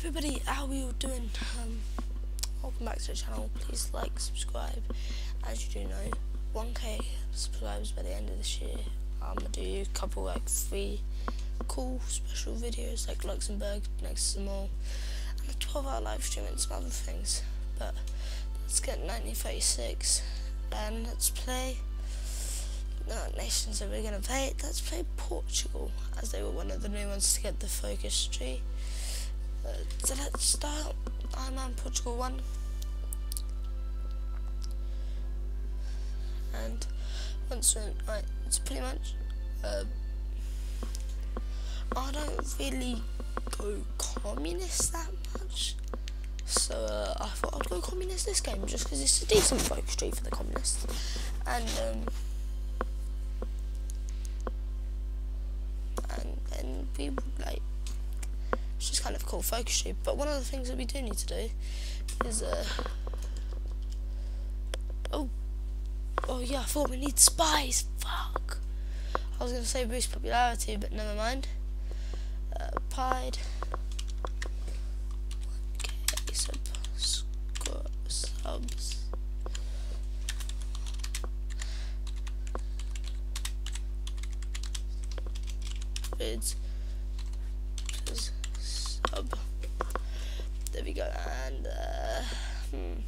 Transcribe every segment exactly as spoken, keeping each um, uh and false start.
everybody, how are you doing? Um, welcome back to the channel. Please like, subscribe. As you do know, one K subscribers by the end of this year. I'm gonna do a couple, like three cool special videos, like Luxembourg next to them all, and a twelve hour live stream and some other things. But let's get nineteen thirty-six and let's play. No nations that we're gonna play. Let's play Portugal, as they were one of the new ones to get the focus tree. Uh, so let's start. I'm on Portugal one, and once we're right, it's pretty much. Uh, I don't really go communist that much, so uh, I thought I'd go communist this game just because it's a decent focus tree for the communists, and um, and then we would like. It's just kind of cool focus tree. But one of the things that we do need to do is uh oh oh yeah, I thought we need spies. Fuck. I was gonna say boost popularity, but never mind. Uh, Pied. Okay, sub score subs. Vids. Sub. There we go, and uh, hmm.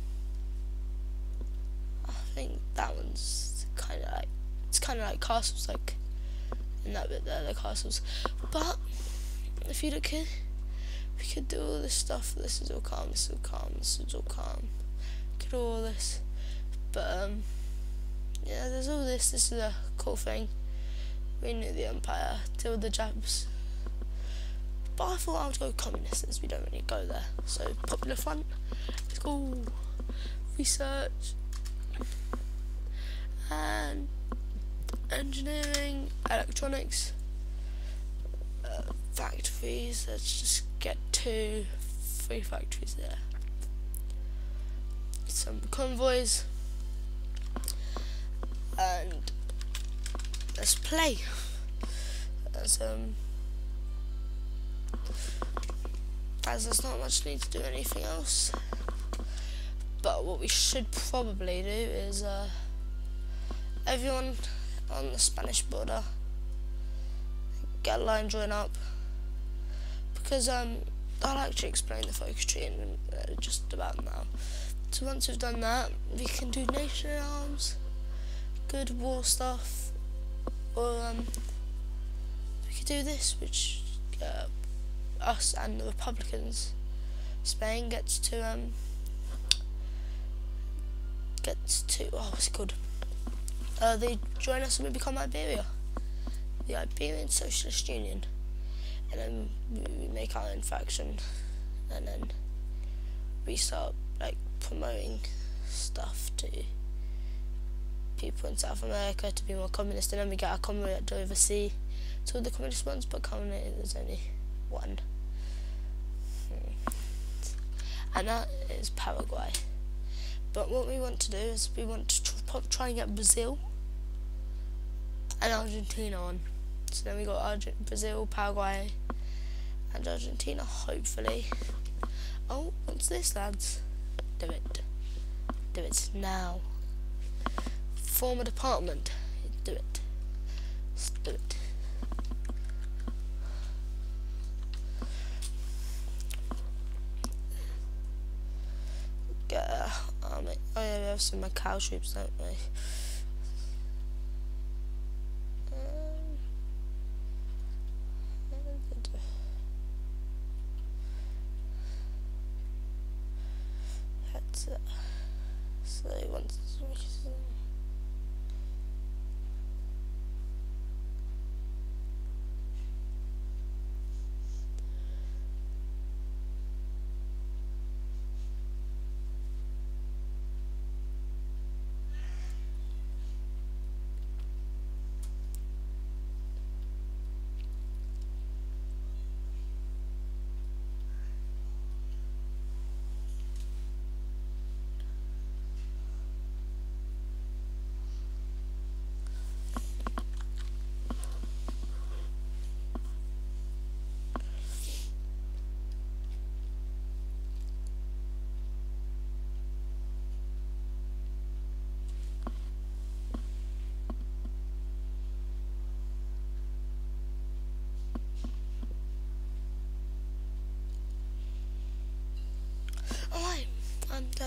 I think that one's kind of like it's kind of like castles, like in that bit there, the castles. But if you look here, we could do all this stuff. This is all calm. This is all calm. This is all calm. We could do all this, but um, yeah, there's all this. This is a cool thing. Renew the empire. Deal with the Japs. But I thought I would go communist, as we don't really go there. So Popular Front, let's go. Research and engineering, electronics, uh, factories. Let's just get two, three factories there. Some convoys, and let's play. As um. As there's not much need to do anything else, but what we should probably do is uh, everyone on the Spanish border get a line join up, because um, I'll actually explain the focus tree in uh, just about now. So once we've done that, we can do nation arms, good war stuff, or um, we could do this, which uh, us and the Republicans. Spain gets to um gets to oh what's it called? Uh, they join us and we become Iberia, the Iberian Socialist Union, and then we make our own faction, and then we start like promoting stuff to people in South America to be more communist, and then we get our convoy to oversee to all the communist ones, but currently there's only one. And that is Paraguay. But what we want to do is we want to tr try and get Brazil and Argentina on. So then we got Arge Brazil, Paraguay, and Argentina, hopefully. Oh, what's this, lads? Do it. Do it now. Form a department. Do it. Let's do it. Uh, um, oh yeah, we have some Macau troops, don't we? Um, that's it. So once.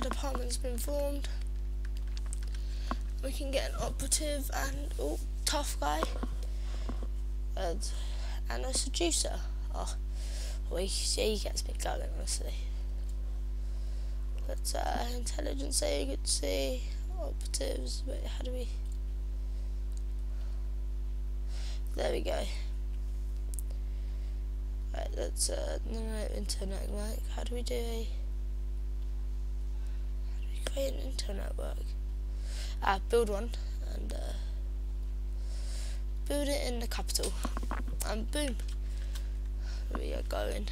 department's been formed. We can get an operative and oh, tough guy, and, and a seducer. Oh, well, he, he gets me going, honestly. Let's uh, intelligence agency, operatives. Wait, how do we? There we go. Right, let's uh, no, no, internet network. How do we do a? How do we create an internet network? Ah, build one and uh, build it in the capital, and boom, we are going.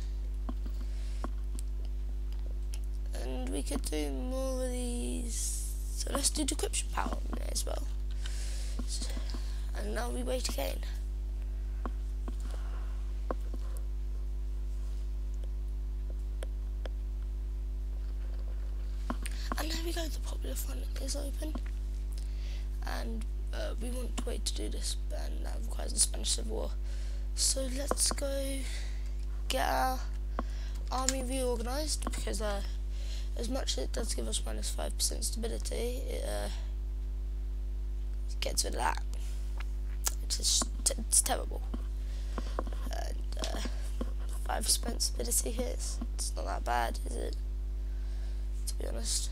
And we could do more of these. So let's do decryption power on there as well. So, and now we wait again. And there we go, the popular front is open. And uh, we want to wait to do this, and that requires the Spanish Civil War. So let's go get our army reorganised, because uh, as much as it does give us minus five percent stability, it uh, gets rid of that. It's, just, it's terrible. And uh, five percent stability hits. It's not that bad, is it? To be honest.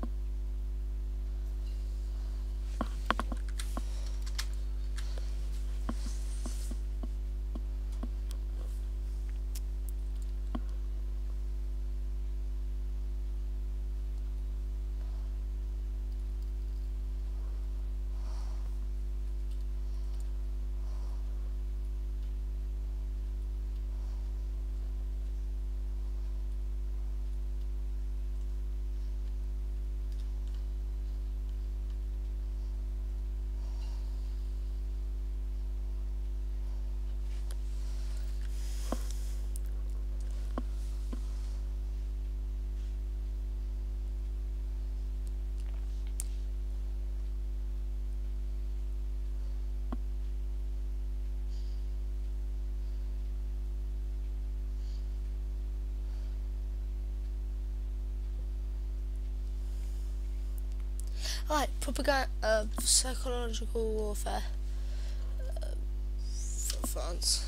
Right, propaganda, uh, psychological warfare uh, for France.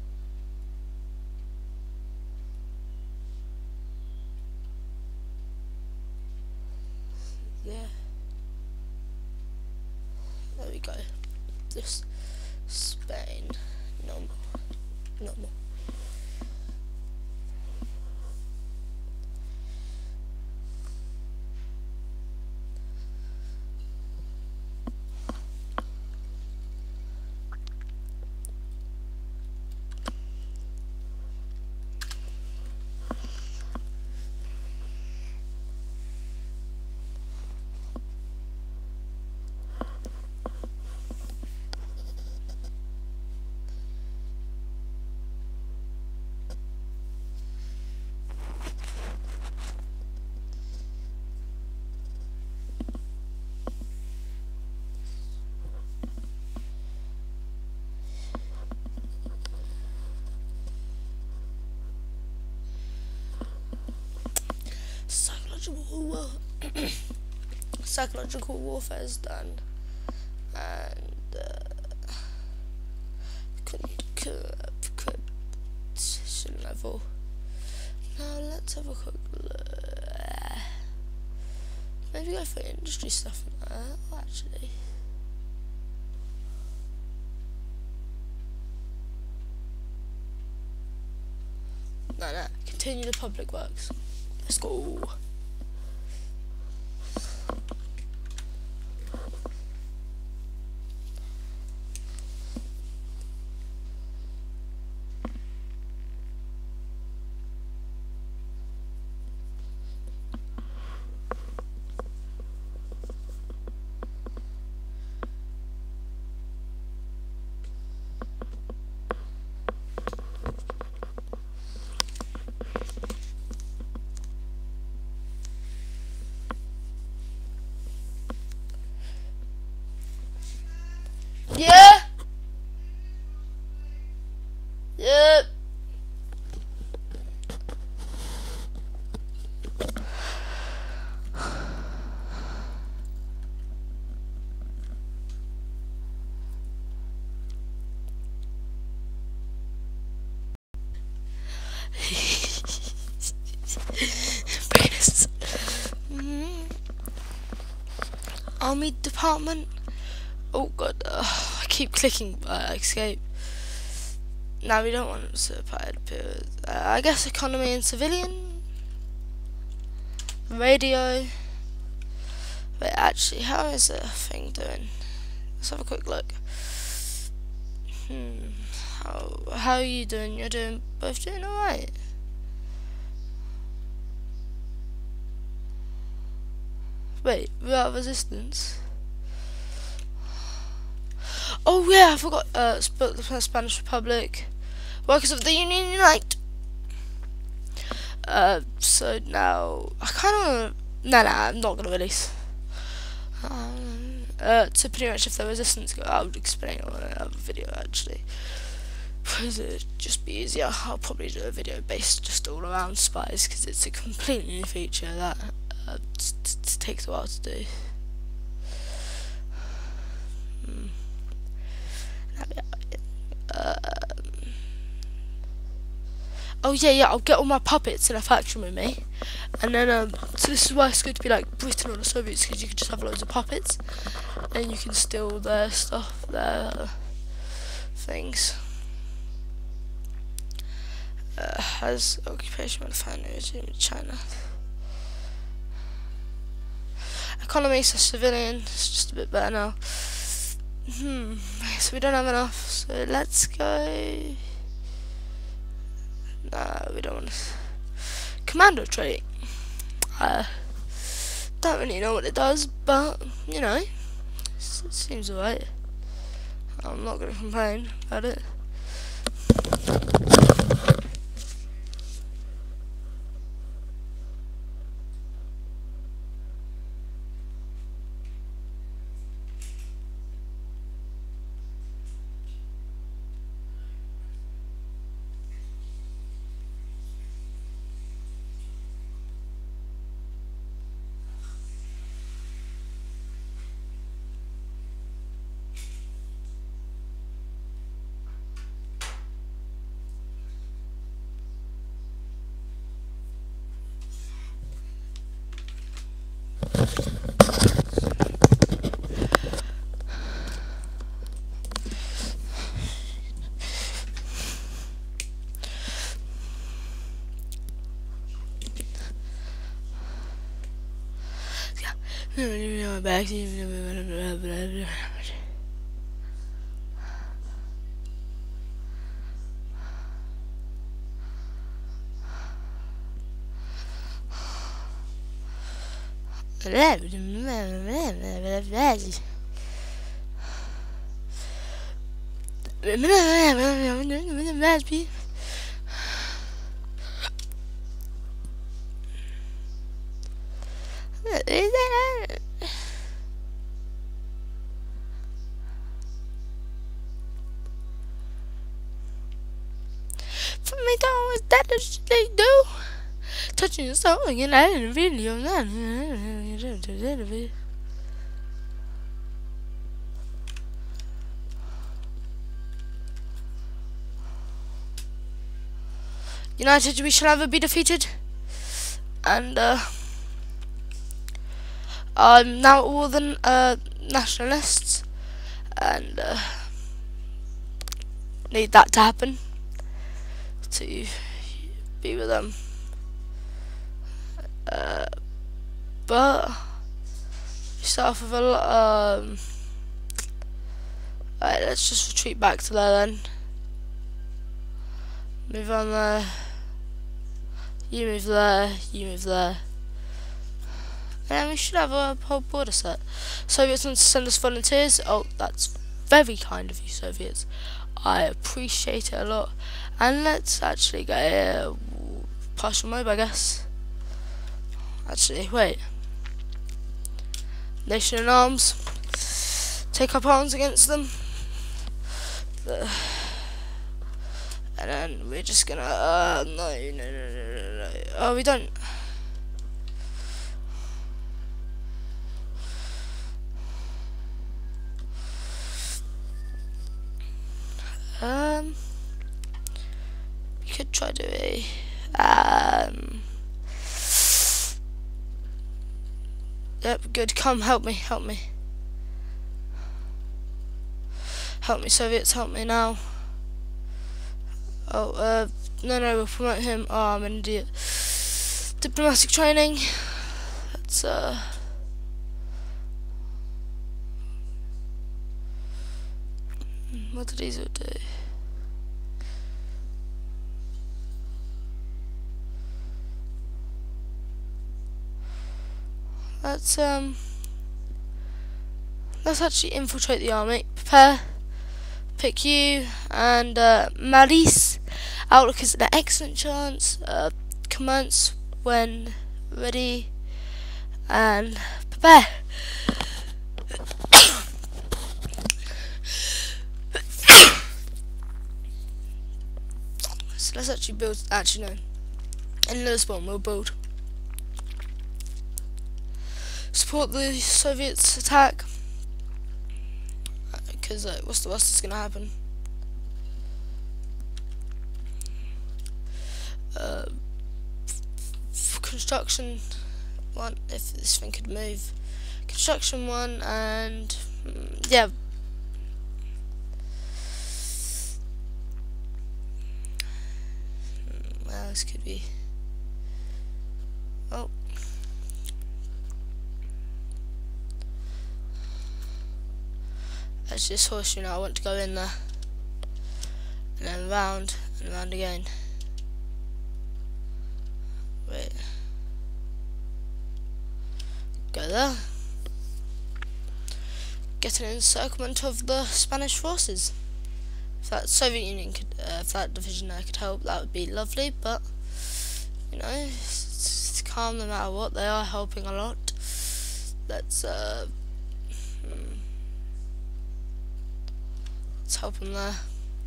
Yeah. There we go. This Spain, normal, normal. War psychological warfare is done, and uh, could could could level. Now let's have a quick look. Maybe go for industry stuff in there. Oh, actually. No, no. Continue the public works. Let's go. Army department. Oh god, uh, I keep clicking uh, escape. Now we don't want certified appears. Uh, I guess economy and civilian. Radio. Wait, actually, how is the thing doing? Let's have a quick look. Hmm. How how are you doing? You're doing both doing alright. Wait, without resistance. Oh yeah, I forgot. Uh, Sp the Spanish Republic, Workers of the Union Unite. Uh, so now I kind of no, no, I'm not gonna release. Um, uh, so pretty much if the resistance go, I would explain it on another video actually. Because it'd just be easier. I'll probably do a video based just all around spies because it's a completely new feature that uh, t t takes a while to do. Hmm. Uh, oh yeah, yeah. I'll get all my puppets in a factory with me, and then um. So this is why it's good to be like Britain or the Soviets because you can just have loads of puppets, and you can steal their stuff, their uh, things. Uh, has occupation with family regime in China. Economy, so civilian, it's just a bit better now. Hmm, so we don't have enough, so let's go. Nah, we don't want to. Commando trait. Uh, don't really know what it does, but you know, it seems alright. I'm not gonna complain about it. Back to For me, that that is what they do. Touching the song and I didn't video. United, we shall never be defeated. And uh, um, now all the uh, nationalists and uh, need that to happen to be with them. Uh, but we start off with a lot. Um, Alright, let's just retreat back to there then. Move on there. You move there. You move there. And we should have a whole border set. Soviets want to send us volunteers. Oh, that's very kind of you, Soviets. I appreciate it a lot. And let's actually get a partial mob, I guess. Actually, wait. Nation in arms. Take up arms against them. The, and then we're just gonna. Uh, no, no, no, no, no, no. Oh, we don't. Um, we could try to a. Um. Yep, good. Come, help me, help me. Help me, Soviets, help me now. Oh, uh, no, no, we'll promote him. Oh, I'm an idiot. Diplomatic training. Let's, uh... what did he do? Let's, um... let's actually infiltrate the army. Prepare. Pick you. And, uh, Malice. Outlook is an excellent chance. Uh, commence when ready. And prepare. So let's actually build. Actually, no. In Lisbon, we'll build. Support the Soviets' attack. Because uh, what's the worst that's gonna happen? Uh, construction one, if this thing could move. Construction one, and mm, yeah. Mm, well, this could be. Oh. That's just horseshoe now. I want to go in there. And then round and round again. Wait. Go there. Get an encirclement of the Spanish forces. If that Soviet Union could, uh, if that division there could help, that would be lovely. But you know, it's, it's calm no matter what. They are helping a lot. Let's uh, hmm. let's help them there.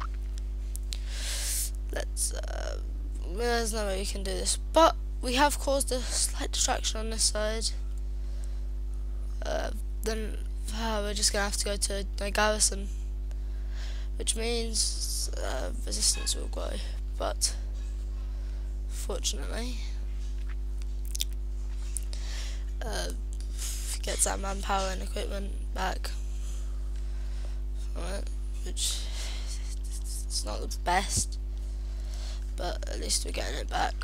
Let's. Uh, there's no way we can do this, but we have caused a slight distraction on this side. Uh, then uh, we're just gonna have to go to a garrison, which means uh, resistance will grow. But fortunately, uh, gets that manpower and equipment back. Alright, which it's not the best, but at least we're getting it back.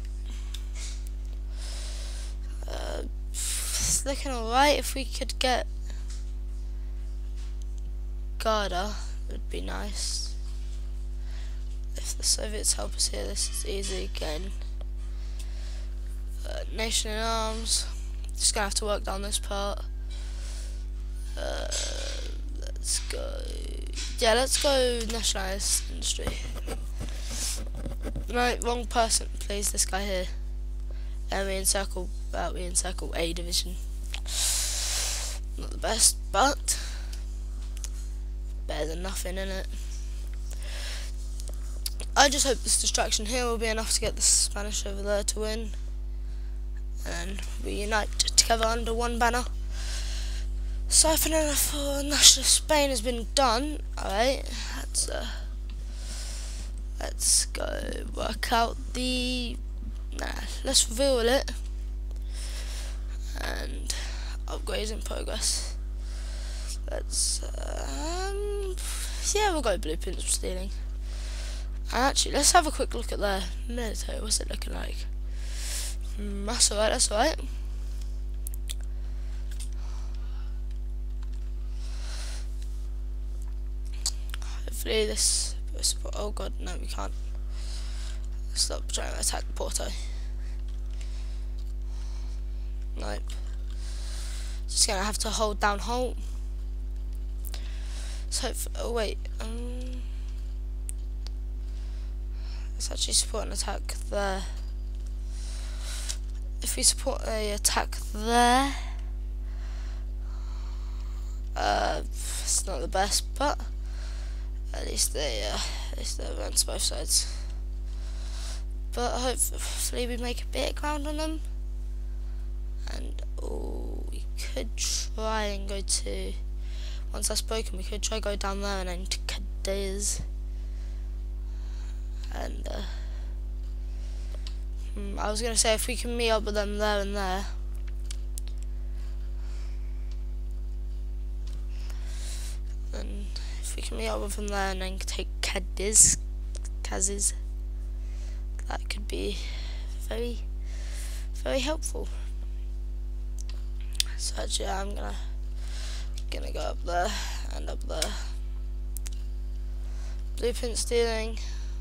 Uh, it's looking alright. If we could get Garda, it would be nice. If the Soviets help us here, this is easy again. Uh, Nation in Arms. Just gonna have to work down this part. Uh, let's go. Yeah, let's go nationalist industry. No, wrong person, please. This guy here. And we encircle. Well, we encircle A division. Not the best, but better than nothing, innit? I just hope this distraction here will be enough to get the Spanish over there to win, and we unite together under one banner. Siphoning for national Spain has been done. Alright, let's uh, let's go work out the. Nah, let's reveal it. And upgrades in progress. Let's um, yeah, we'll go blueprints for stealing. And actually, let's have a quick look at their military. What's it looking like? Mm, that's alright. That's alright. Hopefully this. Oh god, no, we can't. Stop trying to attack Porto. Nope. Just gonna have to hold down Holt. So, oh wait. Um, let's actually support an attack there. If we support a attack there, uh, it's not the best, but at least they, uh, at least they runs both sides. But hopefully we make a bit of ground on them. And oh, we could try and go to. Once that's broken, we could try go down there and then to Cadiz. And uh, hmm, I was gonna say if we can meet up with them there and there. Then if we can meet meet up with him there and then take Cadiz, Kaz's. That could be very, very helpful. So actually, I'm gonna gonna go up there and up there. Blueprint stealing.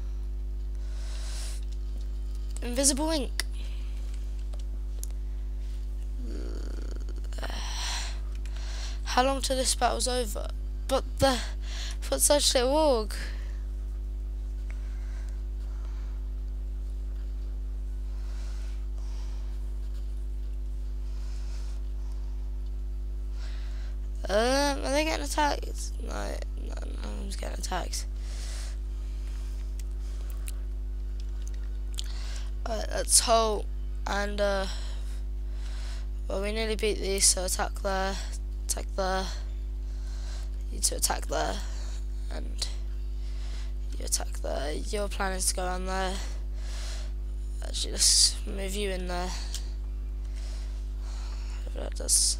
Invisible ink. How long till this battle's over? But the what's actually a warg? Um, are they getting attacked? No, no, no one's getting attacked. Alright, let's hold and uh well, we nearly beat these, so attack there, attack there, you two attack there, and you attack there. Your plan is to go around there. Actually, let's move you in there. That does.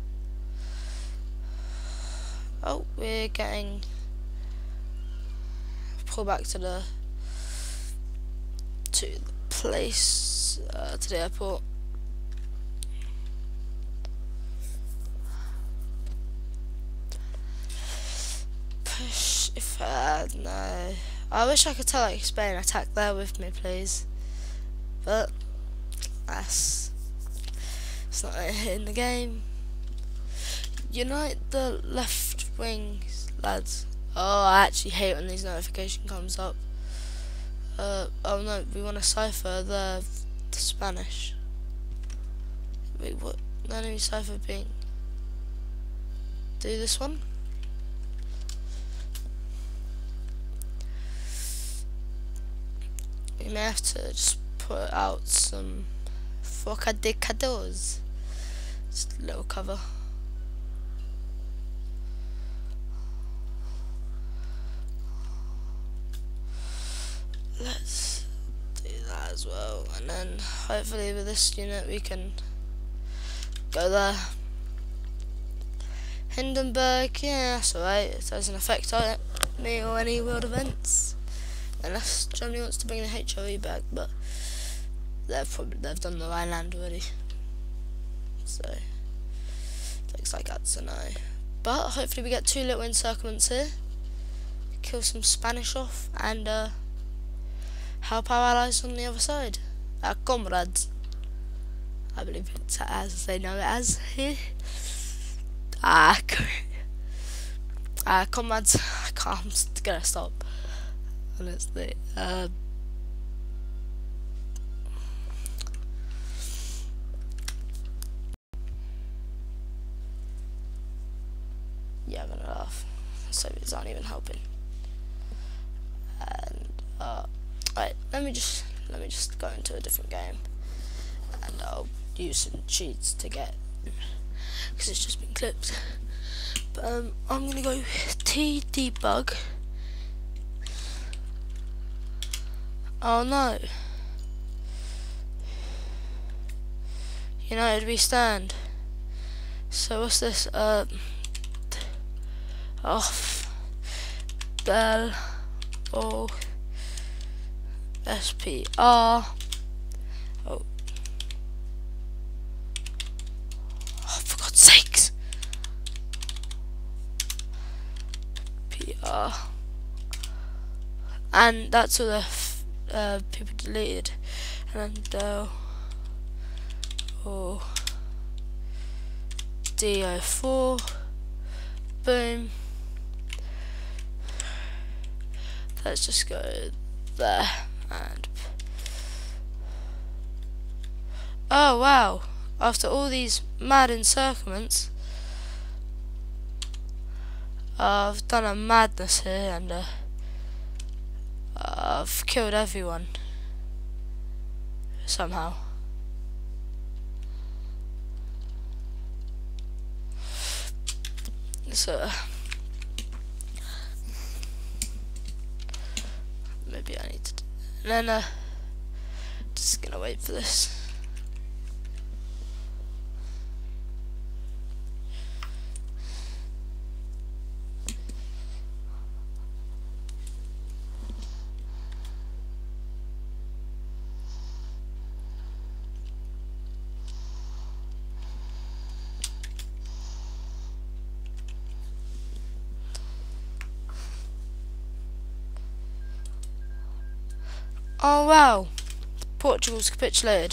Oh, we're getting pull back to the to the place uh, to the airport. Push if uh, no. I wish I could tell like Spain attack there with me, please. But that's it's not in the game. Unite the left wings, lads. Oh, I actually hate when these notification comes up. Uh, oh no, we want to cipher the, the Spanish. Wait, what? The enemy cipher being. Do this one. We may have to just put out some forcadecados. Just a little cover. Let's do that as well, and then hopefully with this unit we can go there. Hindenburg, yeah, that's alright. It doesn't affect me or any world events, unless Germany wants to bring the H R E back, but they've probably they've done the Rhineland already, so looks like that's a no. But hopefully we get two little encirclements here, kill some Spanish off, and uh. help our allies on the other side. Our comrades. I believe it's as they know it as here. Ah, uh, comrades. I can't, I'm just gonna stop. Honestly. Uh, yeah, I'm gonna laugh. Soviets aren't even helping. And, uh, Right, let me just let me just go into a different game, and I'll use some cheats to get because it's just been clipped. But um, I'm gonna go T debug. Oh no! United we stand. So what's this? Uh, off Bell oh. S P R. Oh. Oh, for God's sakes. P R. And that's all the f uh, people deleted. And then Del. Oh. D O four. Boom. Let's just go there. And oh wow, after all these mad encirclements, uh, I've done a madness here, and uh, I've killed everyone somehow. So maybe I need to. And then, uh, just gonna wait for this. Oh wow, Portugal's capitulated.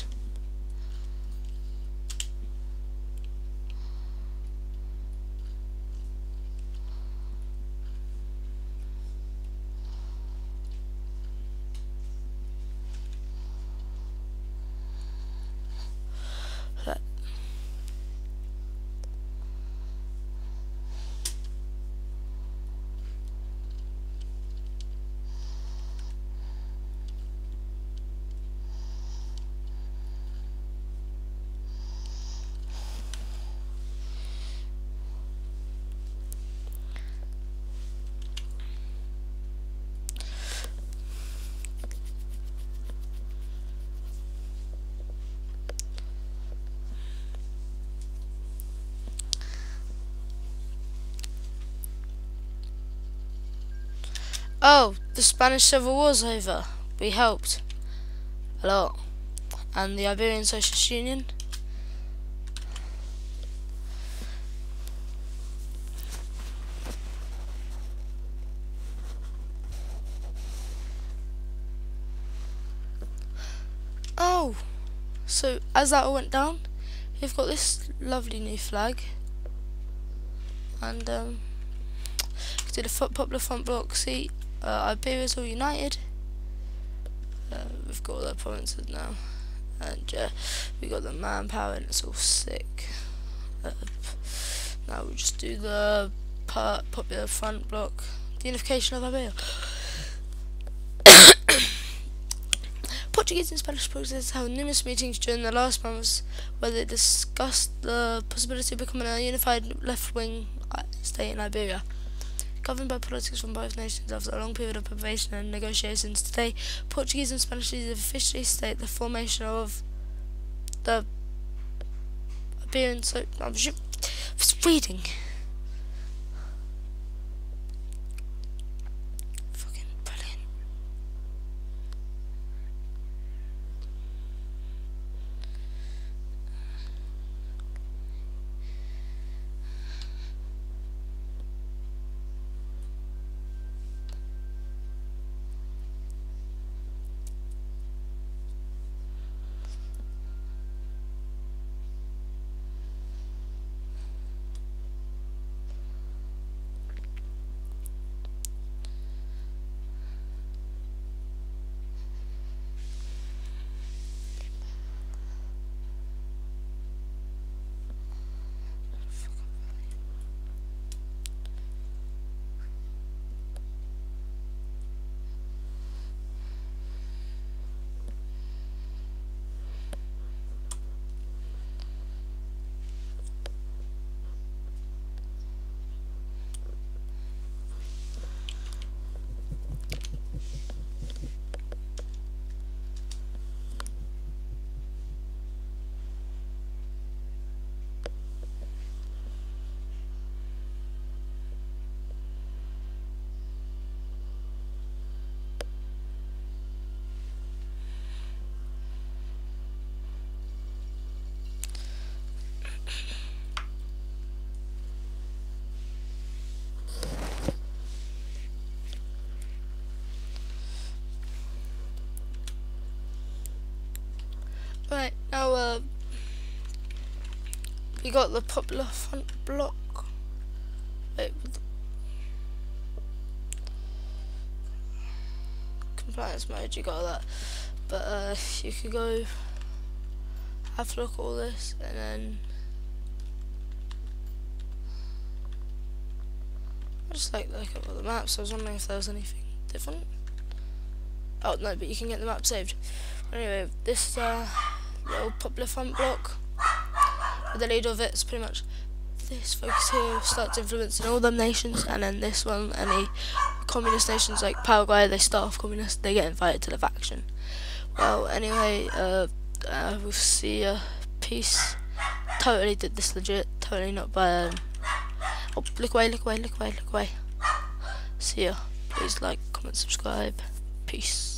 Oh, the Spanish Civil War's over. We helped a lot. And the Iberian Socialist Union. Oh, so as that all went down, we've got this lovely new flag. And um, do the Popular Front Bloc. See, uh, Iberia's all united. Uh, we've got all the provinces now, and uh, we got the manpower, and it's all sick. Uh, now we'll just do the Popular Front Bloc, the unification of Iberia. Portuguese and Spanish presidents held numerous meetings during the last months where they discussed the possibility of becoming a unified left-wing state in Iberia. Governed by politics from both nations after a long period of preparation and negotiations, today Portuguese and Spanish leaders officially state the formation of the Iberian. So I was just reading. Fucking brilliant. Right, now uh, we got the Popular Front Bloc. Wait, compliance mode, you got that. But uh, you could go have a look at all this, and then I just like look at all the maps. I was wondering if there was anything different. Oh no, but you can get the map saved. Anyway, this uh, little Popular Front Bloc, with the leader of it, is pretty much this focus here starts influencing all them nations, and then this one, any communist nations like Paraguay, they start off communist, they get invited to the faction. Well, anyway, uh, uh, we'll see ya. Peace. Totally did this legit, totally not by um, oh, look away, look away, look away, look away. See ya. Please like, comment, subscribe. Peace.